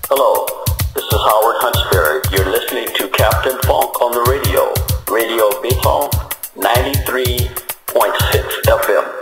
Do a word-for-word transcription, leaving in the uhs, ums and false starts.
Hello, this is Howard Huntsberry. You're listening to Captain Funk on the radio. Radio Béton ninety-three point six F M.